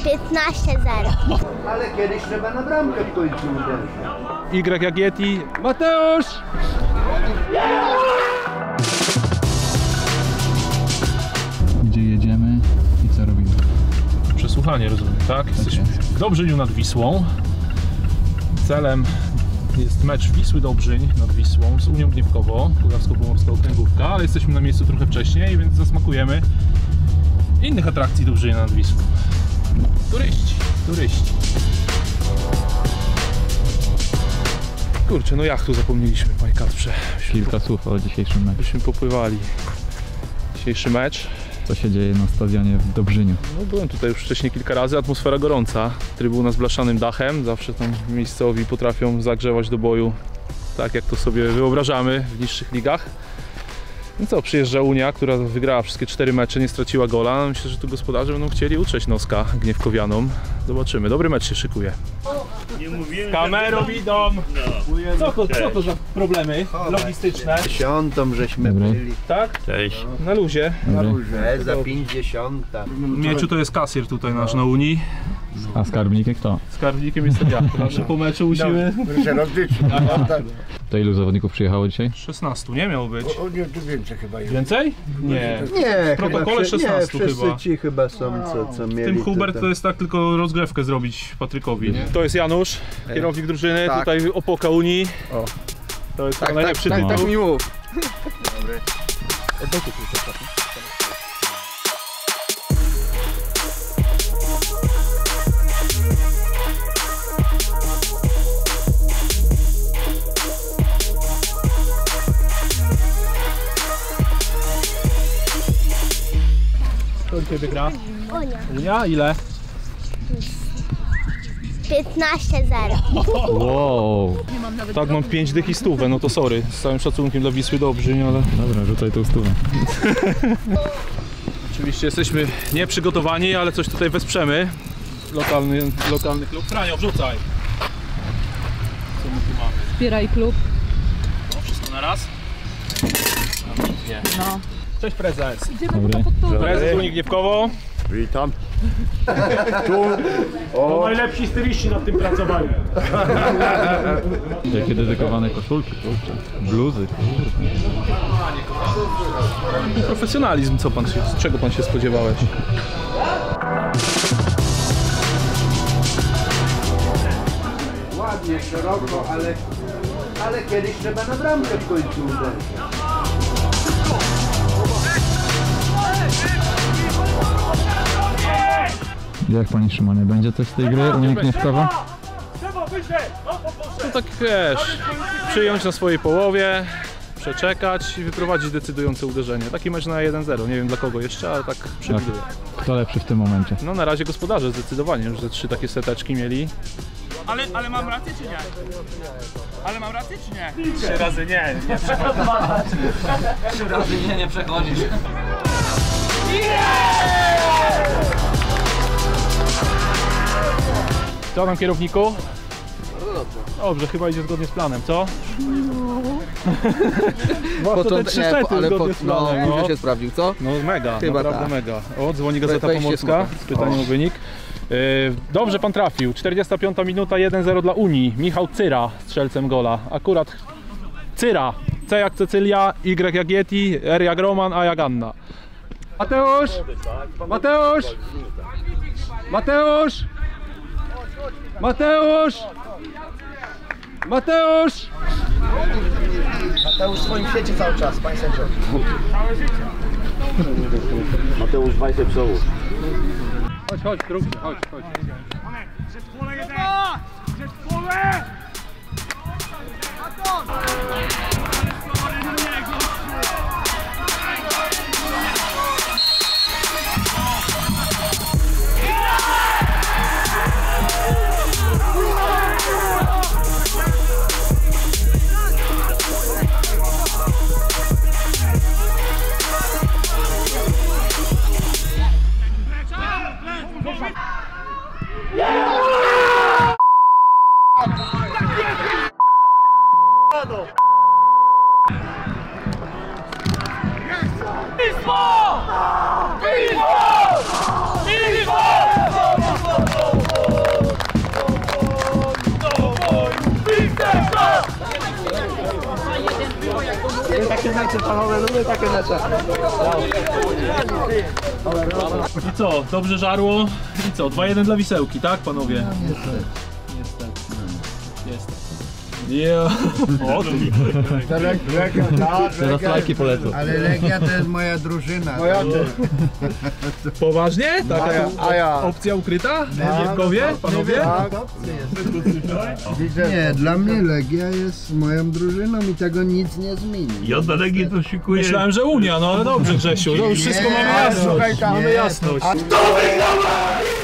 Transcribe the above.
15-0. Ale kiedyś trzeba na bramkę w końcu uderzyć. Y jak Yeti. Mateusz! Gdzie jedziemy i co robimy? Przesłuchanie, rozumiem, tak? Jesteśmy w Dobrzyniu nad Wisłą. Celem jest mecz Wisły-Dobrzyń nad Wisłą z Unią Gniewkowo, Kujawsko-Pomorska Okręgówka, ale jesteśmy na miejscu trochę wcześniej, więc zasmakujemy innych atrakcji Dobrzynia nad Wisłą. Turyści. Kurczę, no jachtu zapomnieliśmy, panie Kacprze. Kilka słów o dzisiejszym meczu. Byśmy popływali. Dzisiejszy mecz. Co się dzieje na stadionie w Dobrzyniu? No, byłem tutaj już wcześniej kilka razy, atmosfera gorąca. Trybuna z blaszanym dachem, zawsze tam miejscowi potrafią zagrzewać do boju, tak jak to sobie wyobrażamy w niższych ligach. No co, przyjeżdża Unia, która wygrała wszystkie 4 mecze, nie straciła gola. Myślę, że tu gospodarze będą chcieli utrzeć noska Gniewkowianom. Zobaczymy, dobry mecz się szykuje. Z kamerą idą! Co to za problemy logistyczne? 10 żeśmy Dobry. byli. Tak? Cześć. Na luzie. Na róże, za 50. Mieciu to jest kasjer tutaj nasz na Unii. A skarbnikiem kto? Skarbnikiem jestem ja. Także po meczu musimy... Proszę rozliczyć. To ilu zawodników przyjechało dzisiaj? 16 nie miał być. O nie, tu więcej chyba jest. Więcej? Nie. Nie, W protokole 16 nie, wszyscy chyba. ci chyba są, co mieli. W tym Hubert to jest tak tylko rozgrzewkę zrobić Patrykowi. To jest Janusz, kierownik drużyny, Tak. tutaj opoka Unii. O. To jest chyba najlepszy tytuł. tak mi mów. Dobry. Kto dzisiaj wygra? Unia. Unia? Ile? 15-0. Wow! Tak, mam 5 dych i stówę, no to sorry. Z całym szacunkiem dla Wisły Dobrzyń, ale... Dobra, rzucaj tą stówę. Oczywiście jesteśmy nieprzygotowani, ale coś tutaj wesprzemy. Lokalny klub. Franio, wrzucaj! Co my tu mamy? Wspieraj klub. No, wszystko na raz? Nie. No. Cześć prezes. Dobry. Prezes Unii Gniewkowo. Witam. To najlepsi styliści nad tym pracowali. Jakie dedykowane koszulki, kurczę. Bluzy. Profesjonalizm, czego pan się spodziewałeś? Ładnie, szeroko, ale kiedyś trzeba na bramkę w końcu uderzyć. Jak panie Szymonie, będzie coś z tej gry Unia Gniewkowa? No tak wiesz, przyjąć na swojej połowie, przeczekać i wyprowadzić decydujące uderzenie. Taki mecz na 1-0, nie wiem dla kogo jeszcze, ale tak przewiduję. Kto lepszy w tym momencie? No na razie gospodarze zdecydowanie, już ze 3 takie seteczki mieli. Ale mam rację czy nie? Ale mam rację czy nie? 3 razy nie, nie przechodzisz. 3 razy nie przechodzisz. Co tam, kierowniku? Dobrze, chyba idzie zgodnie z planem, co? No. Te 3 sety zgodnie z planem, no. się sprawdził, co? No mega, Chyba naprawdę tak. mega. O, dzwoni Gazeta Wejście Pomorska z pytaniem o wynik. Dobrze pan trafił, 45 minuta, 1-0 dla Unii. Michał Cyra strzelcem gola. Akurat Cyra. C jak Cecylia, Y jak Yeti, R jak Roman, A jak Anna. Mateusz! Mateusz! Mateusz! Mateusz! Mateusz! Mateusz w swoim świecie cały czas, panie sędzio. Mateusz Wajtek Sołów. Chodź, drugi, chodź. Widzicie panowie, lubię takie mecze. I co, dobrze żarło? I co, 2-1 dla Wisełki, tak panowie? Niestety. Yeah. O, Teraz lajki polecą. Ale Legia to jest moja drużyna. poważnie? Taka ja. opcja ukryta? W Wielkowie, panowie? Nie, dla mnie Legia jest moją drużyną i tego nic nie zmieni. Ja do Legii to szykuję. Myślałem, że Unia, no ale dobrze Grzesiu, to już wszystko mamy jasność. Słuchaj, tam Mamy jasność. A kto wygrał?